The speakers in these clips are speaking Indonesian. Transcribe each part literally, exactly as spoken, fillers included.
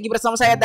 lagi bersama saya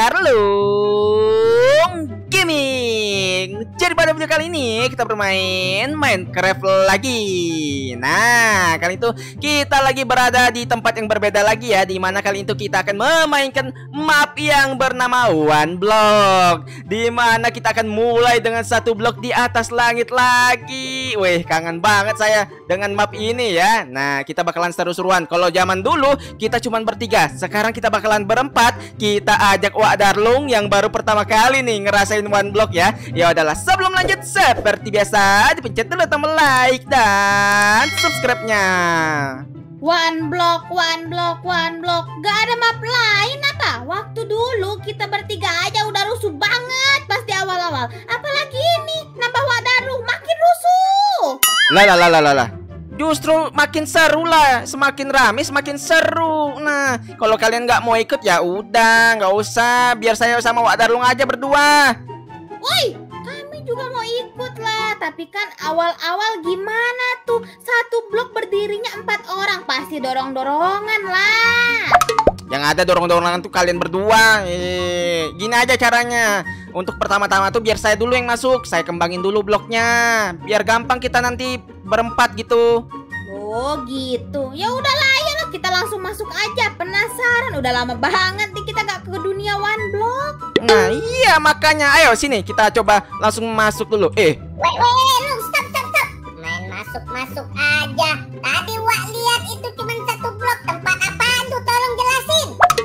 Darlung Gaming. Jadi pada video kali ini kita bermain Minecraft lagi. Nah, kali itu kita lagi berada di tempat yang berbeda lagi ya. Dimana kali itu kita akan memainkan map yang bernama One Block. Dimana kita akan mulai dengan satu blok di atas langit lagi. Wih, kangen banget saya dengan map ini ya. Nah, kita bakalan seru-seruan. Kalau zaman dulu kita cuma bertiga, sekarang kita bakalan berempat. Kita ajak Wak Darlung yang baru pertama kali nih ngerasain One Block ya. Ya udahlah, sebelum lanjut seperti biasa dipencet dulu tombol like dan subscribe-nya. One Block, One Block, One Block. Gak ada map lain apa? Waktu dulu kita bertiga aja udah rusuh banget pas di awal-awal. Apalagi ini nambah Wak Darlung makin rusuh. Lah lah lah lah lah. Justru makin seru lah, semakin rame semakin seru. Nah, kalau kalian nggak mau ikut ya udah, nggak usah. Biar saya sama Wak Darlung aja berdua. Woi, kami juga mau ikut lah. Tapi kan awal-awal gimana tuh? Satu blok berdirinya empat orang, pasti dorong-dorongan lah. Yang ada dorong-dorongan tuh kalian berdua. Eh, gini aja caranya. Untuk pertama-tama tuh biar saya dulu yang masuk. Saya kembangin dulu bloknya. Biar gampang kita nanti berempat gitu. Oh gitu. Ya udahlah, ayolah kita langsung masuk aja. Penasaran, udah lama banget nih kita gak ke dunia One Block. Nah iya makanya. Ayo sini kita coba langsung masuk dulu. Eh Wait, wait, lu stop, stop, stop. Main masuk-masuk aja. Tadi Wak lihat itu cuma satu blok. Tempat apaan tuh? Tolong jelasin.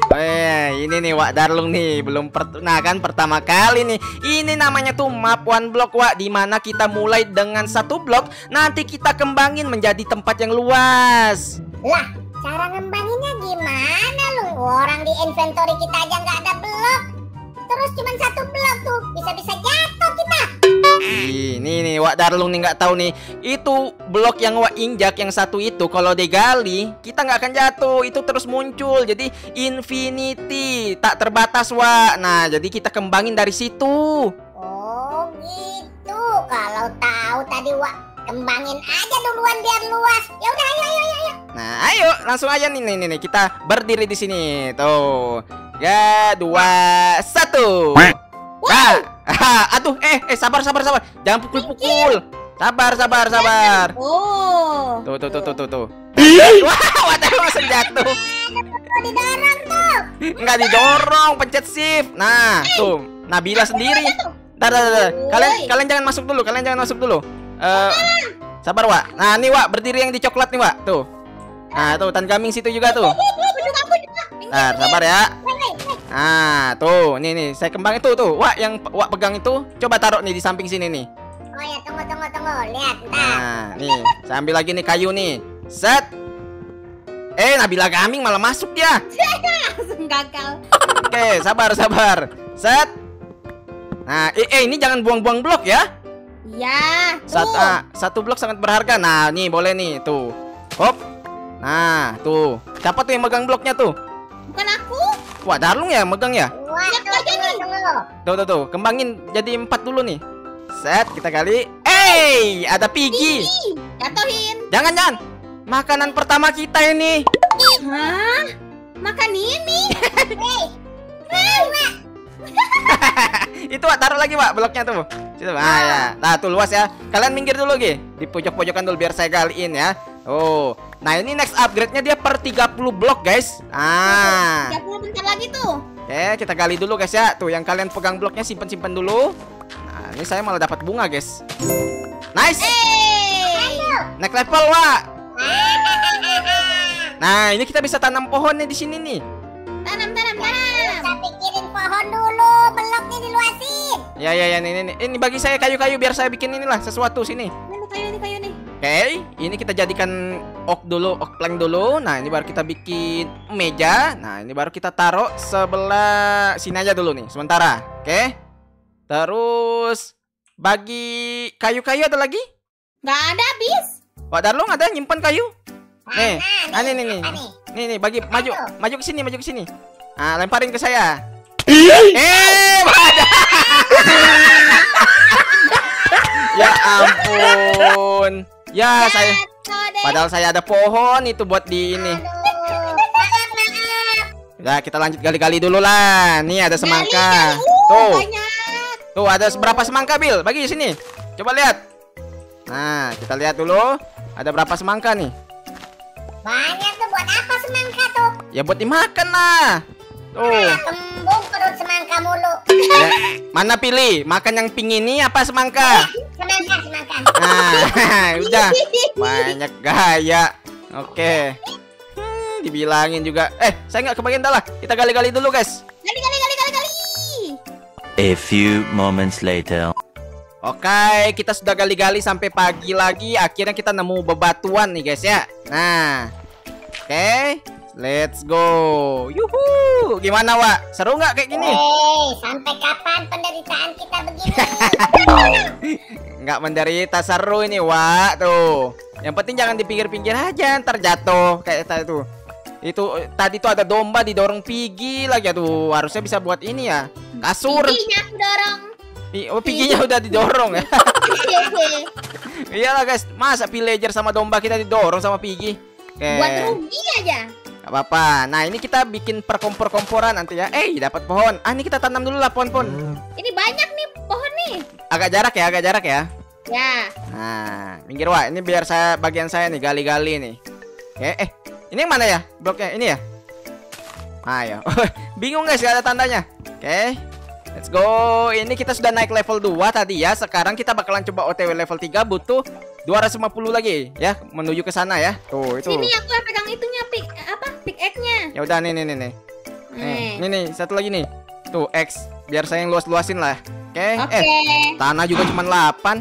Eh, ini nih Wak Darlung nih belum per nah kan pertama kali nih. Ini namanya tuh map One Block Wak, dimana kita mulai dengan satu blok, nanti kita kembangin menjadi tempat yang luas. Lah, cara ngembanginnya gimana lu? Orang di inventory kita aja nggak ada blok. Terus cuma satu blok tuh, bisa-bisa jatuh kita. Ini nih Wak Darlung nih nggak tahu nih. Itu blok yang Wak injak yang satu itu kalau digali kita nggak akan jatuh, itu terus muncul. Jadi infinity, tak terbatas Wak. Nah jadi kita kembangin dari situ. Oh gitu. Kalau tahu tadi Wak kembangin aja duluan biar luas. Ya udah, ayo, ayo, ayo. Nah ayo langsung aja nih nih nih kita berdiri di sini tuh. Ya dua satu. Nah, aduh, eh, eh, sabar, sabar, sabar, jangan pukul-pukul. Sabar, sabar, sabar. Oh. Tuh, tuh, tuh, tuh, tuh, tuh. Wah, wadah langsung jatuh. Didorong tuh. Enggak didorong, pencet shift. Nah, tuh, Nabila sendiri. Tar, tar, tar. Kalian, kalian jangan masuk dulu, kalian jangan masuk dulu. Eh, sabar, Wak. Nah, nih, Wak, berdiri yang di coklat nih, Wak. Tuh. Nah, tuh, Tan Gaming situ juga tuh. Nah, sabar ya. Nah, tuh, nih nih, saya kembangin tuh tuh. Wak, yang Wak pegang itu, coba taruh nih di samping sini nih. Oh ya, tunggu, tunggu, tunggu. Lihat, ntar. Nah, nih, saya ambil lagi nih kayu nih. Set. Eh, Nabila Gaming malah masuk dia. Langsung gagal. Oke, sabar, sabar. Set. Nah, eh, eh ini jangan buang-buang blok ya. Ya, Satu, tuh. ah, satu blok sangat berharga. Nah, nih boleh nih, tuh. Hop. Nah, tuh. Siapa tuh yang megang bloknya tuh? Bukan aku. Wah, Darlung ya megang ya? Wah, tunggu, tunggu, tunggu. Tuh, tuh, tuh. Kembangin jadi empat dulu nih. Set, kita kali. Eh, ada Piggy. Ih, jatuhin. Jangan, jangan. Makanan pertama kita ini. Hah? Makan ini? Itu Wak, taruh lagi Wak bloknya tuh. Situ. Ah ya. Nah, tuh luas ya. Kalian minggir dulu Gi. Di pojok-pojokan dulu biar saya galiin ya. Oh. Nah, ini next upgrade-nya dia per tiga puluh blok, guys. Ah. tiga puluh bentar lagi tuh. Oke, kita gali dulu guys ya. Tuh yang kalian pegang bloknya simpen-simpen dulu. Nah, ini saya malah dapat bunga, guys. Nice. Hey. Next level, Wak. Nah, ini kita bisa tanam pohon nih di sini nih. Tanam, tanam, tanam. Saya pikirin pohon dulu, bloknya diluasin. Ya ya ya, ini ini ini bagi saya kayu-kayu biar saya bikin inilah sesuatu sini. Ini kayu nih, kayu nih. Oke, ini kita jadikan oak dulu, oak plank dulu. Nah, ini baru kita bikin meja. Nah, ini baru kita taruh sebelah sini aja dulu nih, sementara. Oke. Terus bagi kayu-kayu ada lagi? Nggak ada habis. Wak Darlung ada nyimpan kayu? Nih, Nah, ah, nih, nih, nih. apa nih? Nih, nih, bagi maju, Aduh. maju ke sini, maju ke sini. Ah, lemparin ke saya. Eh, ada. Ya ampun. Ya, saya Jatuh deh. padahal saya ada pohon itu buat di ini. Aduh, maaf, maaf. Udah, kita lanjut gali-gali dulu lah. Nih ada semangka. Gali, gali. Uh, Tuh. Banyak. Tuh ada berapa semangka, Bil? Bagi sini. Coba lihat. Nah, kita lihat dulu. Ada berapa semangka nih? Banyak tuh, buat apa semangka tuh? Ya buat dimakan lah. Tuh. Ah, kembung perut semangka mulu. Ya, mana pilih? Makan yang pink ini apa semangka? Semangka, semangka. Nah, udah. Banyak gaya. Oke. Hmm, dibilangin juga. Eh, saya nggak kebagian dah lah. Kita gali-gali dulu, guys. Gali, gali, gali, gali, gali. A few moments later. Oke, kita sudah gali-gali sampai pagi lagi. Akhirnya kita nemu bebatuan nih, guys ya. Nah, oke, let's go. Yuhu, gimana, Wak? Seru nggak kayak gini? Hei, sampai kapan penderitaan kita begini? Nggak menderita, seru ini, Wak. Tuh. Yang penting jangan di pinggir-pinggir aja, ntar jatuh kayak tadi tuh. Itu tadi tuh ada domba didorong Piggy lagi, tuh. Harusnya bisa buat ini ya, kasur. Piginya aku dorong. Oh, Piggy-nya udah didorong ya. Iyalah guys, masa villager sama domba kita didorong sama Piggy? Oke. Buat rugi aja. Gak apa-apa. Nah, ini kita bikin perkompor-komporan nanti ya. Eh, dapat pohon. Ah, ini kita tanam dulu lah pohon-pohon. Ini banyak nih pohon nih. Agak jarak ya, agak jarak ya. Ya. Nah, minggir Wak. Ini biar saya bagian saya nih gali-gali nih. Oke, eh. Ini yang mana ya? Bloknya ini ya? Ayo. Bingung guys, gak ada tandanya. Oke. Let's go. Ini kita sudah naik level dua tadi ya. Sekarang kita bakalan coba O T W level tiga, butuh dua ratus lima puluh lagi ya menuju ke sana ya. Tuh, itu. Sini aku yang pegang itunya, pick apa? Pick egg-nya. Ya udah nih nih nih nih. Nih, Eh. nih nih satu lagi nih. Tuh X biar saya yang luas-luasin lah. Oke. Oke. Eh, tanah juga cuma delapan.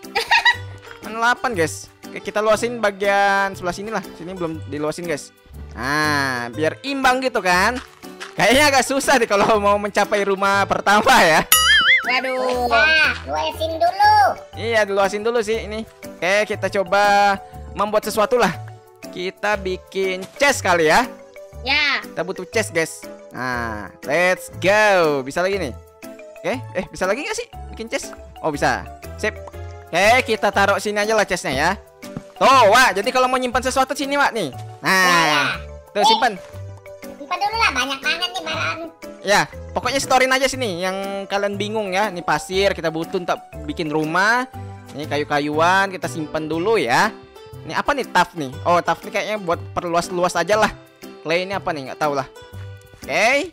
Cuma delapan, guys. Oke, kita luasin bagian sebelah sini lah. Sini belum diluasin, guys. Nah, biar imbang gitu kan. Kayaknya agak susah deh kalau mau mencapai rumah pertama ya. Waduh. Nah, luasin dulu. Iya, diluasin dulu sih ini. Oke, kita coba membuat sesuatu lah. Kita bikin chest kali ya. Ya. Kita butuh chest, guys. Nah, let's go. Bisa lagi nih. Oke, eh bisa lagi nggak sih bikin chest? Oh, bisa. Sip. Oke, kita taruh sini aja lah chestnya ya. Tuh, Wak. Jadi kalau mau nyimpan sesuatu sini, Wak nih. Nah, tuh simpan. Simpan dulu lah, banyak banget nih barang. Ya, pokoknya storein aja sini yang kalian bingung ya. Ini pasir kita butuh untuk bikin rumah. Ini kayu-kayuan kita simpan dulu ya. Ini apa nih, taf nih? Oh, taf nih kayaknya buat perluas-luas aja lah. Clay ini apa nih? Nggak tahu lah. Oke.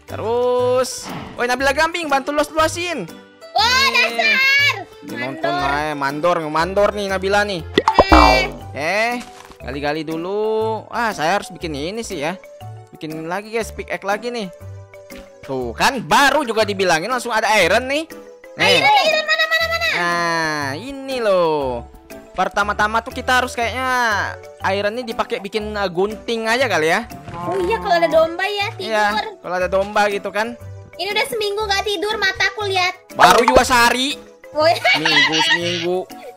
Terus, oh Nabila Gambing bantu luas-luasin. Wah, dasar. Nonton lah, mandor, mandor nih Nabila nih. Eh. Eh, gali-gali dulu. Ah, saya harus bikin ini sih ya. Bikin lagi guys, pickaxe lagi nih. Tuh kan, baru juga dibilangin langsung ada iron nih. Nih. Iron, iron mana mana mana. Nah, ini loh. Pertama-tama tuh kita harus kayaknya iron ini dipakai bikin uh, gunting aja kali ya. Oh iya, kalau ada domba ya tidur. Iya, kalau ada domba gitu kan. Ini udah seminggu gak tidur, mataku lihat. Baru juga sehari. Oh iya. Minggu seminggu.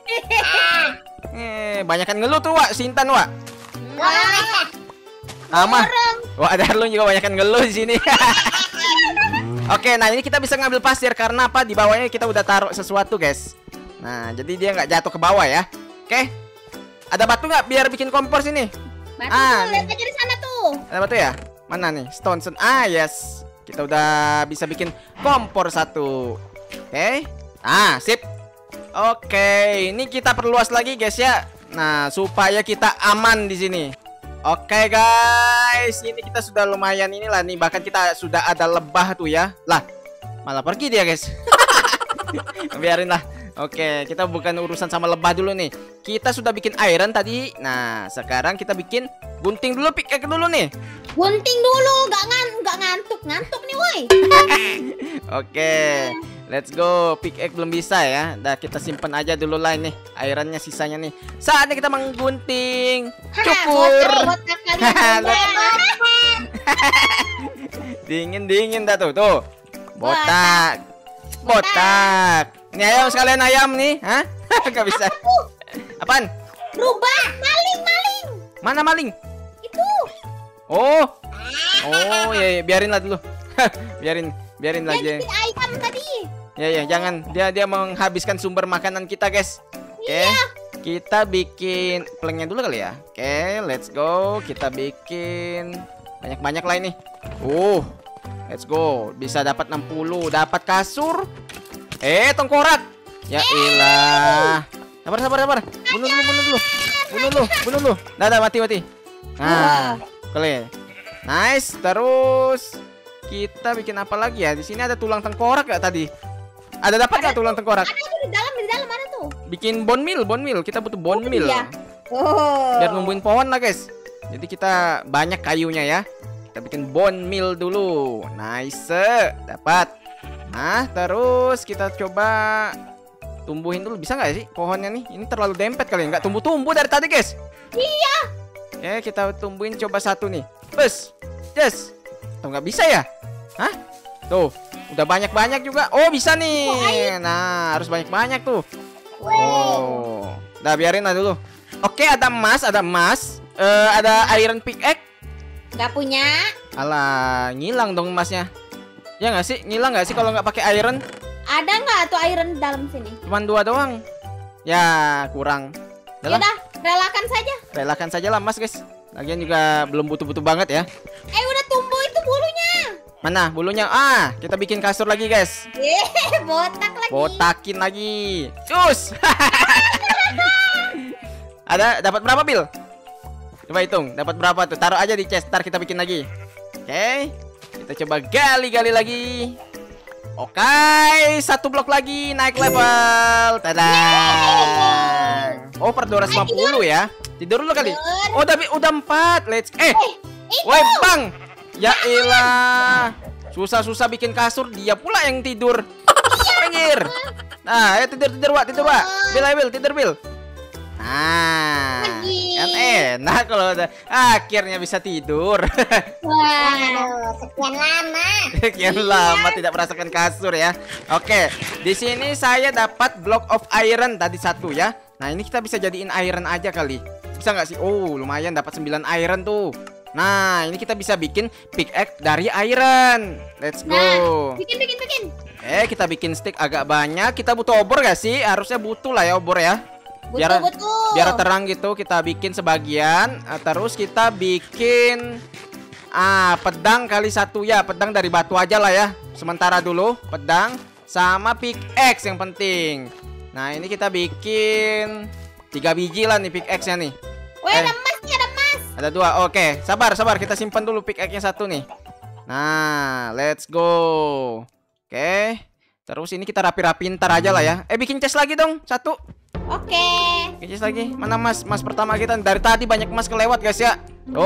Eh, banyakan ngeluh tuh, Wak. Sintan, Wak. Wah, Ama. orang. Wah, ada lu juga banyakan ngeluh di sini. Oke, nah ini kita bisa ngambil pasir karena apa? Di bawahnya kita udah taruh sesuatu, guys. Nah, jadi dia nggak jatuh ke bawah ya. Oke. Ada batu nggak biar bikin kompor sini? Batu Ah, tuh, lihat aja di sana tuh. Ada batu ya? Mana nih? Stone, stone. Ah, yes. Kita udah bisa bikin kompor satu. Oke. Ah, sip. Oke, ini kita perluas lagi, guys ya. Nah, supaya kita aman di sini. Oke guys, ini kita sudah lumayan inilah nih. Bahkan kita sudah ada lebah tuh ya. Lah, malah pergi dia guys. Biarin lah. Oke, kita bukan urusan sama lebah dulu nih. Kita sudah bikin iron tadi. Nah, sekarang kita bikin gunting dulu, pickaxe dulu nih. Gunting dulu, gak, ngan gak ngantuk Ngantuk nih woi. Oke, let's go. Pickaxe belum bisa ya. Dah kita simpan aja dulu lah nih ironnya sisanya nih. Saatnya kita menggunting. Cukur. Botak kalian berdua. Dingin-dingin dah tuh, tuh. Botak. Botak. Ini ayam sekalian ayam nih, hah? Gak bisa. Apaan? Rubah, maling, maling. Mana maling? Itu. Oh. Oh, ya, ya. Biarin lah dulu. biarin, biarin Yang lagi. bikin ayam tadi. Ya, ya, jangan. Dia dia menghabiskan sumber makanan kita, guys. Oke. Iya. Kita bikin planknya dulu kali ya. Oke, let's go. Kita bikin banyak-banyak lah ini. Uh, let's go. Bisa dapat enam puluh, dapat kasur. Eh, tengkorak. Ya ilah. Sabar, sabar, sabar. Bunuh dulu, bunuh dulu. Bunuh dulu, bunuh dulu. Dah, dah, mati, mati. Nah, clear. Nice. Terus kita bikin apa lagi ya? Di sini ada tulang tengkorak gak tadi? Ada dapat gak tulang tengkorak? Ada tuh di dalam, di dalam mana tuh? Bikin bone meal, bone meal. Kita butuh bone meal. Iya. Oh. Biar numbuhin pohon lah, guys. Jadi kita banyak kayunya ya. Kita bikin bone meal dulu. Nice. Dapat. Nah, terus kita coba tumbuhin dulu. Bisa nggak sih pohonnya nih? Ini terlalu dempet kali ya. Nggak tumbuh-tumbuh dari tadi, guys. Iya. Oke, kita tumbuhin coba satu nih. Bus. Yes. Tuh nggak bisa ya? Hah? Tuh. Udah banyak-banyak juga. Oh, bisa nih. Nah, harus banyak-banyak tuh. Oh. Udah biarin lah dulu. Oke, ada emas, ada emas. Eh, ada iron pickaxe. Gak punya. Alah, ngilang dong emasnya. Ya nggak sih? Ngilang nggak sih kalau nggak pakai iron? Ada nggak tuh iron di dalam sini? Cuman dua doang. Ya, kurang. Udah lah, Yaudah, relakan saja. relakan saja lah mas, guys. Lagian juga belum butuh-butuh banget ya. Eh, udah tumbuh itu bulunya. Mana bulunya? Ah, kita bikin kasur lagi, guys. Eh, botak lagi. Botakin lagi. Cus. Ada dapat berapa, Bil? Coba hitung, dapat berapa tuh? Taruh aja di chest, ntar kita bikin lagi. Oke. Kita coba gali-gali lagi. Oke, satu blok lagi naik level. Tadang. Oh, per dua ratus lima puluh ya. Tidur dulu kali. Oh, tapi udah empat. Let's eh. Woi, Bang. Ya elah. Susah-susah bikin kasur, dia pula yang tidur. Pinggir. Nah, ayo tidur-tidur, Wak, tidur, Wak. Bil, ayo, Bil, tidur, Bil. Nah, kan enak kalau udah akhirnya bisa tidur. Wah, aduh, sekian lama. Sekian lama tidak merasakan kasur ya. Oke, di sini saya dapat block of iron tadi satu ya. Nah, ini kita bisa jadiin iron aja kali. Bisa nggak sih? Oh, lumayan dapat sembilan iron tuh. Nah, ini kita bisa bikin pickaxe dari iron. Let's go. Nah, bikin, bikin, bikin. Eh, kita bikin stick agak banyak. Kita butuh obor gak sih? Harusnya butuh lah ya obor ya. Biar, Betul, betul. biar terang gitu kita bikin sebagian. uh, Terus kita bikin ah pedang kali satu ya. Pedang dari batu aja lah ya. Sementara dulu pedang sama pickaxe yang penting. Nah ini kita bikin tiga biji lah nih pickaxe-nya nih. Weh, eh. ada emas nih, ada emas. Ada dua, oke. Sabar, sabar, kita simpan dulu pickaxe-nya satu nih. Nah, let's go. Oke. Terus ini kita rapi-rapiin ntar aja lah ya. Eh bikin chest lagi dong, satu. Oke. Bikin chest lagi. Mana mas? Mas pertama kita dari tadi banyak mas kelewat guys ya.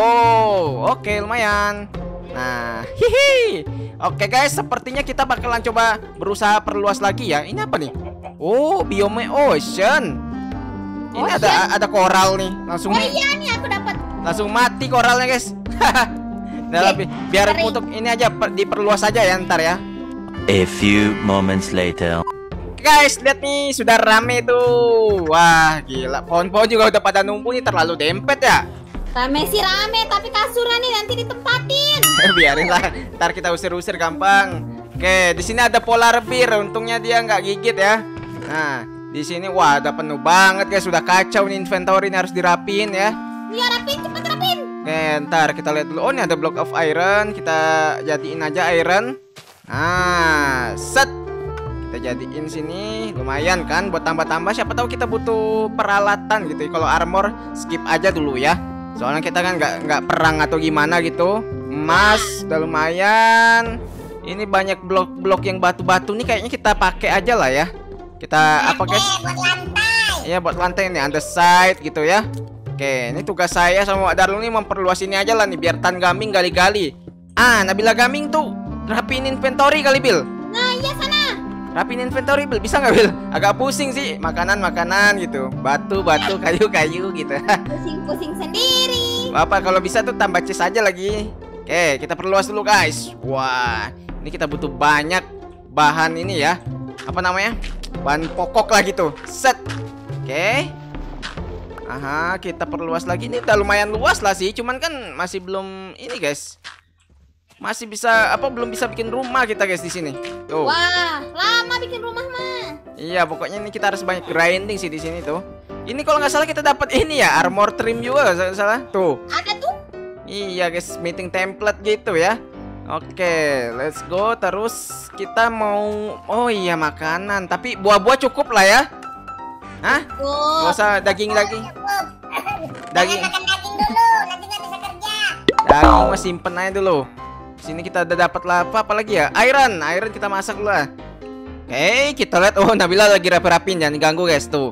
Oh, oke lumayan. Nah, hihi. Oke guys, sepertinya kita bakalan coba berusaha perluas lagi ya. Ini apa nih? Oh, biome ocean. Ini Ocean? ada ada koral nih. Langsung Oh iya nih aku dapat. langsung mati koralnya guys. Nah, Oke, biar kering. untuk ini aja per- diperluas aja ya ntar ya. A few moments later. Guys, lihat nih sudah rame tuh. Wah, gila. Pohon-pohon juga udah pada numpu nih, terlalu dempet ya. Rame sih rame, tapi kasurnya nih nanti ditempatin. Biarin lah, ntar kita usir-usir gampang. Oke, di sini ada polar bear. Untungnya dia nggak gigit ya. Nah, di sini wah, ada penuh banget guys. Sudah kacau nih inventory ini harus dirapiin ya. Iya, rapin, cepet rapin. Oke, ntar kita lihat dulu. Oh, ini ada block of iron. Kita jadiin aja iron. Nah, set. Kita jadiin sini. Lumayan kan buat tambah-tambah. Siapa tahu kita butuh peralatan gitu. Kalau armor skip aja dulu ya. Soalnya kita kan nggak nggak perang atau gimana gitu. Emas udah lumayan. Ini banyak blok-blok yang batu-batu nih kayaknya kita pakai aja lah ya. Kita apa guys? Eh, buat lantai. Iya buat lantai nih underside gitu ya. Oke, ini tugas saya sama Wak Darul nih memperluas ini aja lah nih biar Tan Gaming gali-gali. Ah, Nabila Gaming tuh rapiin inventory kali Bil. Nah, iya sana. Rapiin inventory Bil, bisa nggak Bil? Agak pusing sih, makanan-makanan gitu, batu-batu, kayu-kayu gitu. Pusing-pusing sendiri. Apa kalau bisa tuh tambah chest aja lagi. Oke, kita perluas dulu guys. Wah, ini kita butuh banyak bahan ini ya. Apa namanya? Bahan pokok lah gitu. Set. Oke. Aha, kita perluas lagi. Ini udah lumayan luas lah sih. Cuman kan masih belum ini guys. Masih bisa apa belum bisa bikin rumah kita guys di sini. Tuh. Wah, lama bikin rumah mah. Iya, pokoknya ini kita harus banyak grinding sih di sini tuh. Ini kalau nggak salah kita dapat ini ya, armor trim juga nggak salah. Tuh. Ada tuh. Iya guys, meeting template gitu ya. Oke, let's go. Terus kita mau, oh iya makanan. Tapi buah-buah cukup lah ya. Hah? Gak usah daging-daging. Daging. Makan daging dulu, nanti nggak bisa kerja. Daging mah simpen aja dulu. Sini kita udah dapat lava, apalagi ya? Iron, iron kita masak dulu lah. Oke, kita lihat. Oh, Nabila lagi rapi-rapin, jangan diganggu guys tuh.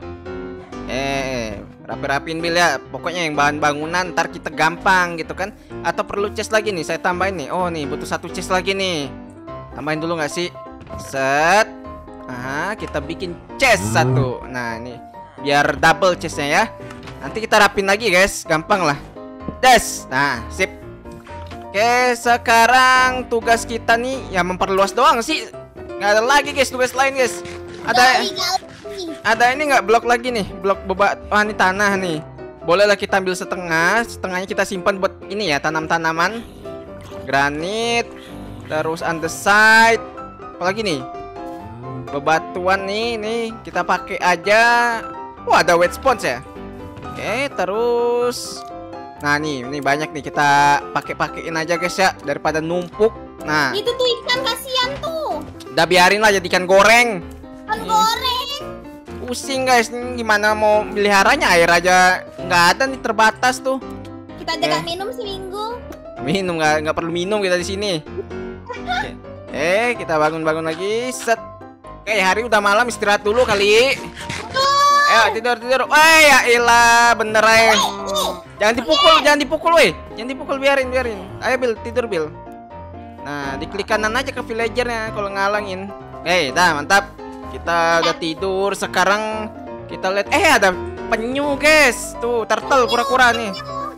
Eh, rapi-rapin Bil ya. Pokoknya yang bahan bangunan ntar kita gampang gitu kan. Atau perlu chest lagi nih, saya tambahin nih. Oh nih, butuh satu chest lagi nih. Tambahin dulu nggak sih? Set. Aha, kita bikin chest satu. Nah, ini biar double chestnya ya. Nanti kita rapin lagi guys, gampang lah. Des. Nah, sip. Oke, sekarang tugas kita nih ya memperluas doang sih. Nggak ada lagi guys tugas lain guys. Ada ada ini nggak blok lagi nih, blok bebat. Wah, ini tanah nih. Bolehlah kita ambil setengah, setengahnya kita simpan buat ini ya, tanam-tanaman. Granit, terus andesite. Apalagi nih? Bebatuan nih, nih kita pakai aja. Wah, ada wet sponge ya. Oke, terus nah nih, ini banyak nih kita pakai-pakein aja guys ya daripada numpuk. Nah, itu tuh ikan kasihan tuh. udah biarin lah jadi ikan goreng. Ikan goreng. Pusing guys, ini gimana mau meliharanya, air aja nggak ada nih, terbatas tuh. Kita aja nggak minum seminggu. Minum nggak nggak perlu minum kita di sini. Oke. Eh, kita bangun-bangun lagi. Set. Oke, hari udah malam, istirahat dulu kali. Ayo tidur tidur. Wah, ya ilah, bener aja. Jangan dipukul, jangan dipukul, weh. Jangan dipukul, biarin, biarin. Ayo Bil, tidur Bil. Nah, diklik kanan aja ke villagernya kalau ngalangin. Eh, dah mantap. Kita udah tidur. Sekarang kita lihat, eh ada penyu guys. Tuh, turtle kura-kura nih.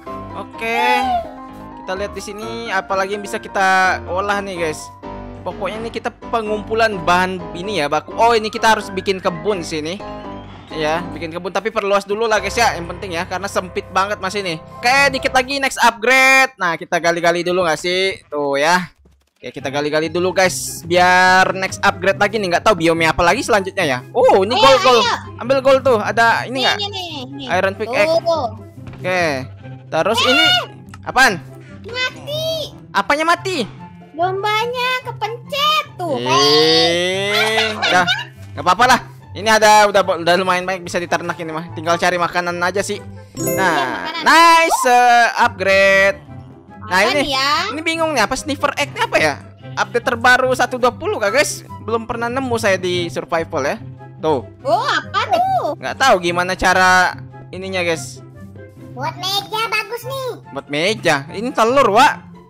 Oke. Kita lihat di sini apalagi yang bisa kita olah nih guys. Pokoknya ini kita pengumpulan bahan ini ya, baku. Oh, ini kita harus bikin kebun sini. Ya, bikin kebun tapi perluas dulu lah guys ya, yang penting ya, karena sempit banget masih nih. Oke, dikit lagi next upgrade. Nah, kita gali-gali dulu nggak sih? Tuh ya. Oke, kita gali-gali dulu guys, biar next upgrade lagi nih. Nggak tahu biome apa lagi selanjutnya ya. Oh, ini gold gold. Ambil gold tuh. Ada ini nggak? Iron pickaxe. Oke. Terus ini apaan? Mati. Apanya mati? Dombanya kepencet tuh. Eh, udah. Nggak apa-apa lah. Ini ada udah udah lumayan banyak bisa diternak ini mah. Tinggal cari makanan aja sih. Nah, nice uh, upgrade. Nah, Apa ini ya? ini bingung nih, apa sniffer egg apa ya? Update terbaru satu dua puluh kah guys? Belum pernah nemu saya di survival ya. Tuh. Oh, apa tuh? Nggak tahu gimana cara ininya guys. Buat meja bagus nih. Buat meja. Ini telur, Wak.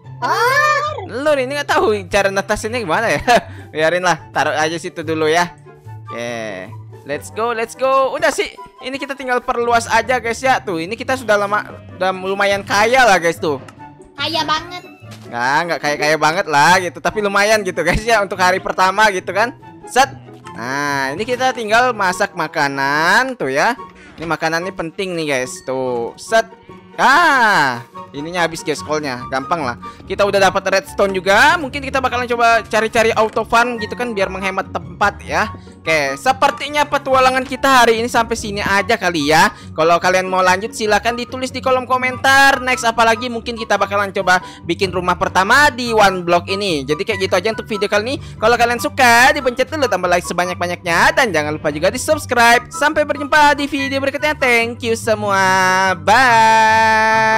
Oh, Telur ini nggak tahu cara netasinnya gimana ya. Biarin lah, taruh aja situ dulu ya. Oke, let's go, let's go. Udah sih, ini kita tinggal perluas aja guys ya. Tuh, ini kita sudah lama, udah lumayan kaya lah guys tuh. Kaya banget. Nggak, nggak kaya-kaya banget lah gitu. Tapi lumayan gitu guys ya untuk hari pertama gitu kan. Set. Nah, ini kita tinggal masak makanan tuh ya. Ini makanan ini penting nih guys. Tuh, set. Ah, ininya habis guys call-nya. Gampang lah. Kita udah dapat redstone juga. Mungkin kita bakalan coba cari-cari auto farm gitu kan biar menghemat tempat ya. Oke, sepertinya petualangan kita hari ini sampai sini aja kali ya. Kalau kalian mau lanjut silahkan ditulis di kolom komentar. Next apalagi mungkin kita bakalan coba bikin rumah pertama di one block ini. Jadi kayak gitu aja untuk video kali ini. Kalau kalian suka dipencet dulu tambah like sebanyak-banyaknya. Dan jangan lupa juga di subscribe. Sampai berjumpa di video berikutnya. Thank you semua. Bye.